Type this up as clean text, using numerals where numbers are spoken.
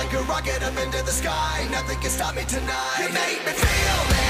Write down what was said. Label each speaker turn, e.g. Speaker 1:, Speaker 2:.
Speaker 1: take a rocket up into the sky. Nothing can stop me tonight. You make me feel it.